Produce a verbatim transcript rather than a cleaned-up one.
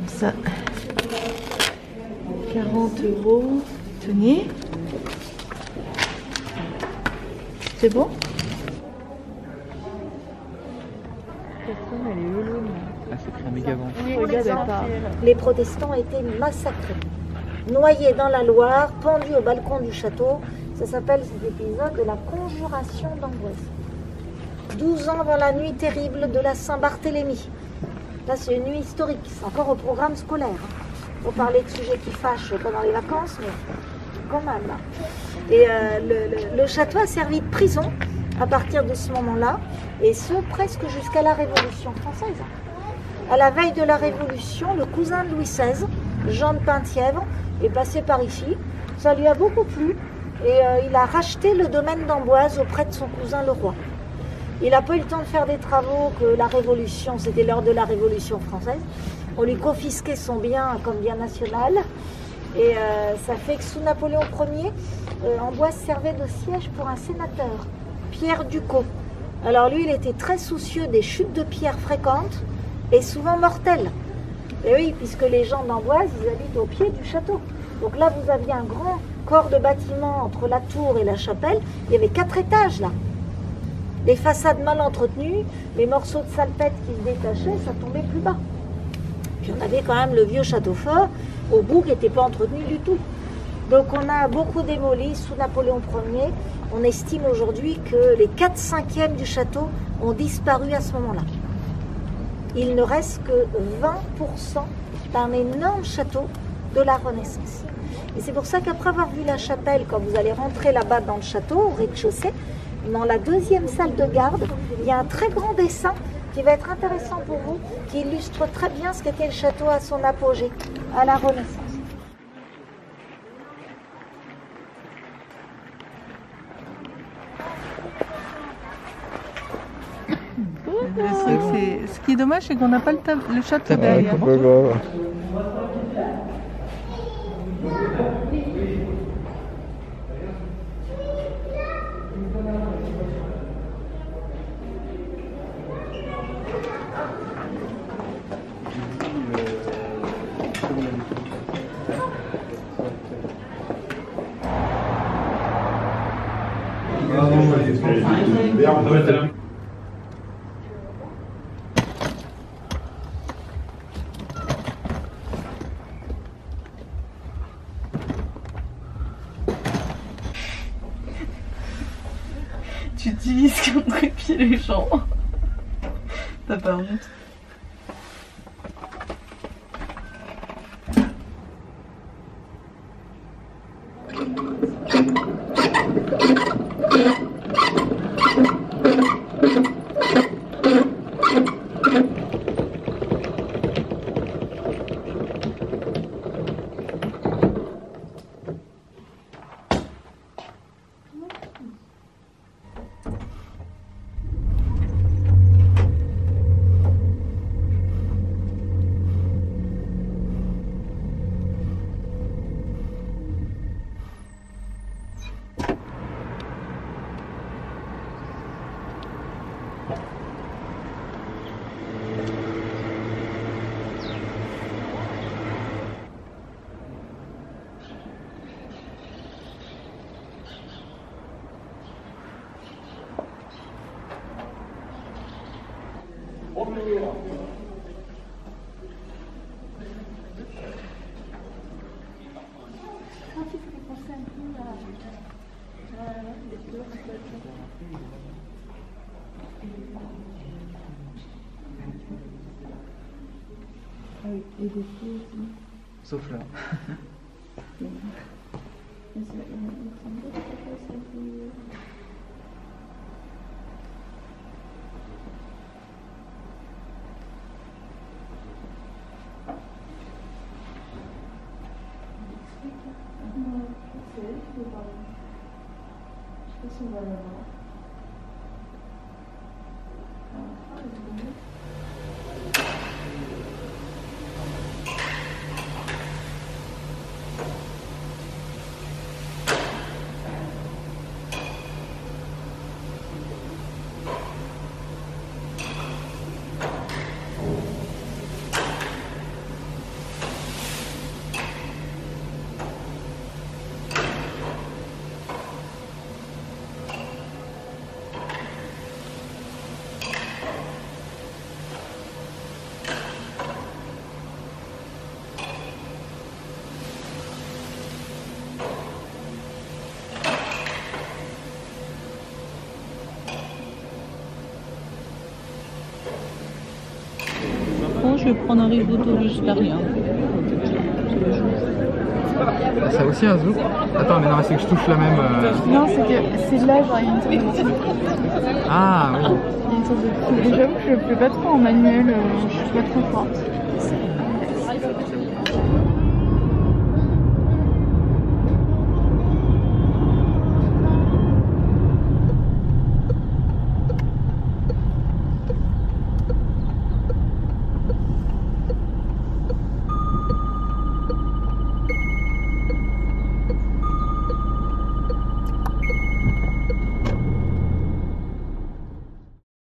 Comme ça. quarante euros. Tenez. C'est bon? Elle est hello, ah, c'est pris un méga vent. Oui, les protestants étaient massacrés, noyés dans la Loire, pendus au balcon du château. Ça s'appelle cet épisode de la conjuration d'Amboise. douze ans avant la nuit terrible de la Saint-Barthélemy. Là, c'est une nuit historique, c'est encore au programme scolaire. Il faut parler de sujets qui fâchent pendant les vacances, mais quand même. Là. Et euh, le, le, le château a servi de prison à partir de ce moment-là, et ce, presque jusqu'à la Révolution française. À la veille de la Révolution, le cousin de Louis seize, Jean de Penthièvre, est passé par ici. Ça lui a beaucoup plu, et euh, il a racheté le domaine d'Amboise auprès de son cousin le roi. Il n'a pas eu le temps de faire des travaux, que la Révolution, c'était l'heure de la Révolution française. On lui confisquait son bien comme bien national. Et euh, ça fait que sous Napoléon Ier, euh, Amboise servait de siège pour un sénateur, Pierre Ducos. Alors lui, il était très soucieux des chutes de pierres fréquentes et souvent mortelles. Et oui, puisque les gens d'Amboise, ils habitent au pied du château. Donc là, vous aviez un grand corps de bâtiment entre la tour et la chapelle. Il y avait quatre étages là. Les façades mal entretenues, les morceaux de salpêtre qui se détachaient, ça tombait plus bas. Puis on avait quand même le vieux château fort, au bout, qui n'était pas entretenu du tout. Donc on a beaucoup démoli sous Napoléon Ier. On estime aujourd'hui que les quatre cinquièmes du château ont disparu à ce moment-là. Il ne reste que vingt pour cent d'un énorme château de la Renaissance. Et c'est pour ça qu'après avoir vu la chapelle, quand vous allez rentrer là-bas dans le château, au rez-de-chaussée, dans la deuxième salle de garde, il y a un très grand dessin qui va être intéressant pour vous, qui illustre très bien ce qu'était le château à son apogée, à la Renaissance. Ce qui est dommage, c'est qu'on n'a pas le, le château derrière. Tu utilises comme trépied les gens. T'as pas honte? Sauf là. prendre un risotto végétarien. Ça a aussi un zouk. Attends, mais non, c'est que je touche la même. Euh... Non, c'est que c'est là, genre, il y a une sorte de... Ah oui. Il y a une sorte de... Et j'avoue que je ne fais pas trop en manuel, euh, je suis pas trop forte.